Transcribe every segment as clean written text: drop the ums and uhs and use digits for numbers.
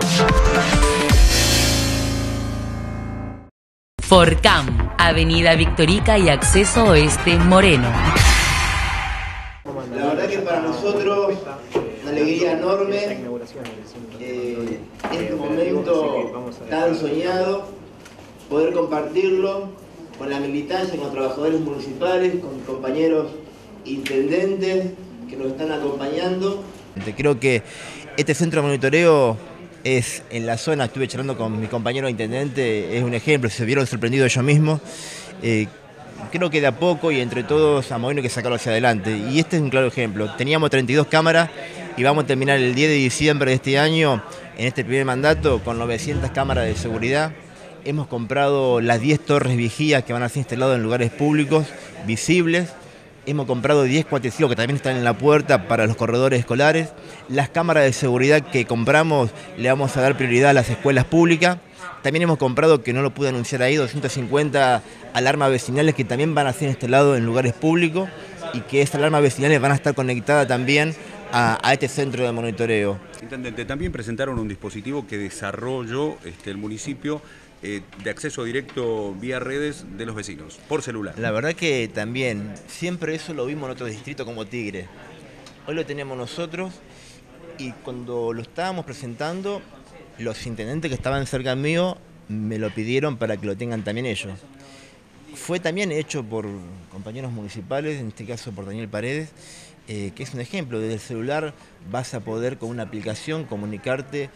Forcam, Avenida Victorica y Acceso Oeste Moreno. La verdad que para nosotros una alegría enorme este momento tan soñado, poder compartirlo con la militancia, con los trabajadores municipales, con compañeros intendentes que nos están acompañando. Creo que este centro de monitoreo es en la zona, estuve charlando con mi compañero intendente, es un ejemplo, se vieron sorprendidos ellos mismos. Creo que de a poco y entre todos a Moreno hay que sacarlo hacia adelante. Y este es un claro ejemplo. Teníamos 32 cámaras y vamos a terminar el 10 de diciembre de este año, en este primer mandato, con 900 cámaras de seguridad. Hemos comprado las 10 torres vigías que van a ser instaladas en lugares públicos, visibles. Hemos comprado 10 cuatriciclos que también están en la puerta para los corredores escolares. Las cámaras de seguridad que compramos le vamos a dar prioridad a las escuelas públicas. También hemos comprado, que no lo pude anunciar ahí, 250 alarmas vecinales que también van a ser instaladas en lugares públicos y que esas alarmas vecinales van a estar conectadas también a este centro de monitoreo. Intendente, también presentaron un dispositivo que desarrolló el municipio de acceso directo vía redes de los vecinos, por celular. La verdad que también, siempre eso lo vimos en otros distritos como Tigre. Hoy lo tenemos nosotros y cuando lo estábamos presentando, los intendentes que estaban cerca mío me lo pidieron para que lo tengan también ellos. Fue también hecho por compañeros municipales, en este caso por Daniel Paredes, que es un ejemplo. Desde el celular vas a poder con una aplicación comunicarte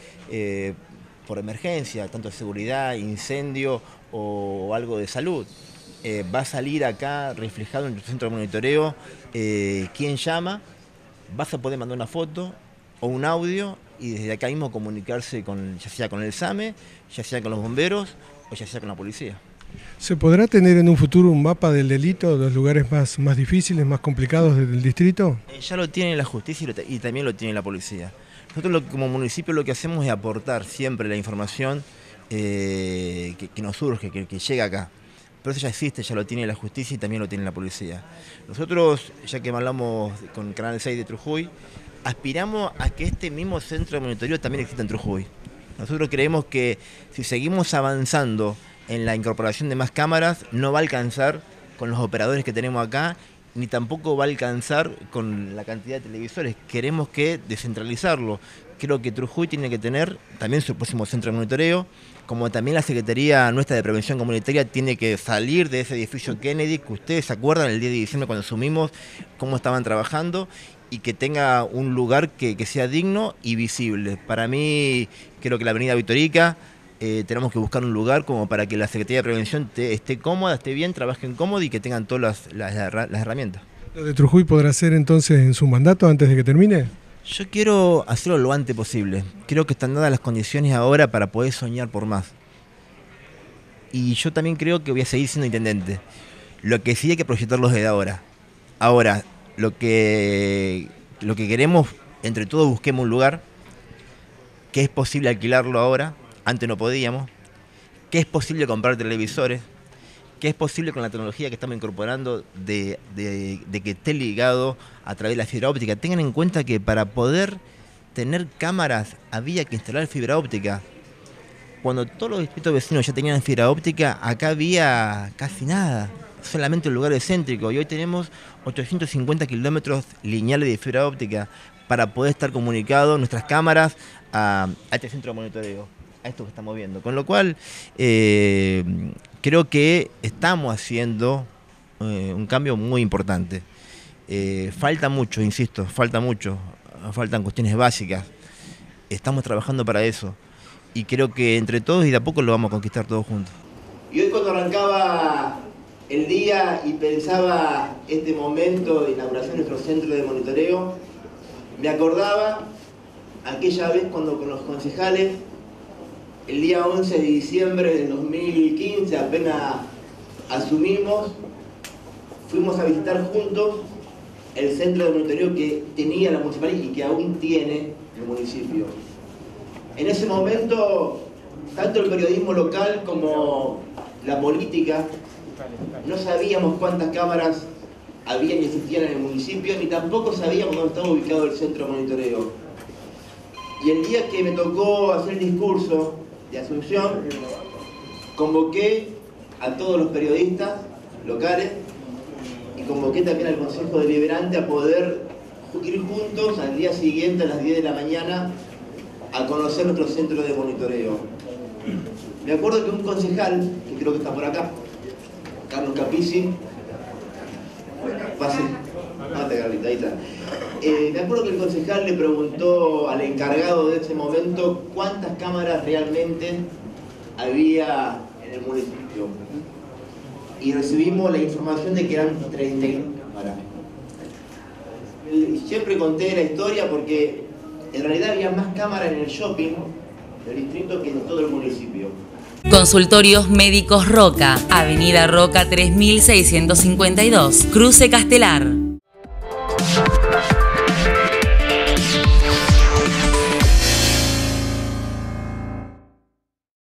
por emergencia, tanto de seguridad, incendio o algo de salud. Va a salir acá reflejado en el centro de monitoreo quién llama, vas a poder mandar una foto o un audio y desde acá mismo comunicarse ya sea con el SAME, ya sea con los bomberos o ya sea con la policía. ¿Se podrá tener en un futuro un mapa del delito de los lugares más difíciles, más complicados del distrito? Ya lo tiene la justicia y también lo tiene la policía. Nosotros como municipio lo que hacemos es aportar siempre la información que nos surge, que llega acá. Pero eso ya existe, ya lo tiene la justicia y también lo tiene la policía. Nosotros, ya que hablamos con Canal 6 de Trujuy, aspiramos a que este mismo centro de monitoreo también exista en Trujuy. Nosotros creemos que si seguimos avanzando en la incorporación de más cámaras, no va a alcanzar con los operadores que tenemos acá, ni tampoco va a alcanzar con la cantidad de televisores. Queremos que descentralizarlo. Creo que Trujuy tiene que tener también su próximo centro de monitoreo, como también la Secretaría nuestra de Prevención Comunitaria tiene que salir de ese edificio Kennedy, que ustedes se acuerdan el 10 de diciembre cuando asumimos cómo estaban trabajando, y que tenga un lugar que sea digno y visible. Para mí, creo que la Avenida Victorica tenemos que buscar un lugar como para que la Secretaría de Prevención esté cómoda, esté bien, trabajen cómodo y que tengan todas las herramientas. ¿Lo de Trujuy podrá ser entonces en su mandato antes de que termine? Yo quiero hacerlo lo antes posible. Creo que están dadas las condiciones ahora para poder soñar por más. Y yo también creo que voy a seguir siendo intendente. Lo que sí hay que proyectarlo desde ahora. Ahora, lo que queremos, entre todos busquemos un lugar, que es posible alquilarlo ahora, antes no podíamos, que es posible comprar televisores, que es posible con la tecnología que estamos incorporando de que esté ligado a través de la fibra óptica. Tengan en cuenta que para poder tener cámaras había que instalar fibra óptica. Cuando todos los distritos vecinos ya tenían fibra óptica, acá había casi nada, solamente un lugar céntrico, y hoy tenemos 850 kilómetros lineales de fibra óptica para poder estar comunicados nuestras cámaras a este centro de monitoreo, a esto que estamos viendo. Con lo cual, creo que estamos haciendo un cambio muy importante. Falta mucho, insisto, faltan cuestiones básicas. Estamos trabajando para eso y creo que entre todos y de a poco lo vamos a conquistar todos juntos. Y hoy cuando arrancaba el día y pensaba este momento de inauguración de nuestro centro de monitoreo, me acordaba aquella vez cuando con los concejales, el día 11 de diciembre del 2015, apenas asumimos, fuimos a visitar juntos el centro de monitoreo que tenía la municipalidad y que aún tiene el municipio. En ese momento, tanto el periodismo local como la política, no sabíamos cuántas cámaras había y existían en el municipio, ni tampoco sabíamos dónde estaba ubicado el centro de monitoreo. Y el día que me tocó hacer el discurso de Asunción, convoqué a todos los periodistas locales y convoqué también al Consejo Deliberante a poder ir juntos al día siguiente a las 10 de la mañana a conocer nuestro centro de monitoreo. Me acuerdo que un concejal, que creo que está por acá, Carlos Capizzi, pase, Carlita, ahí está. Me acuerdo que el concejal le preguntó al encargado de ese momento cuántas cámaras realmente había en el municipio. Y recibimos la información de que eran 32 cámaras. Siempre conté la historia porque en realidad había más cámaras en el shopping del distrito que en todo el municipio. Consultorios Médicos Roca, Avenida Roca 3652, Cruce Castelar.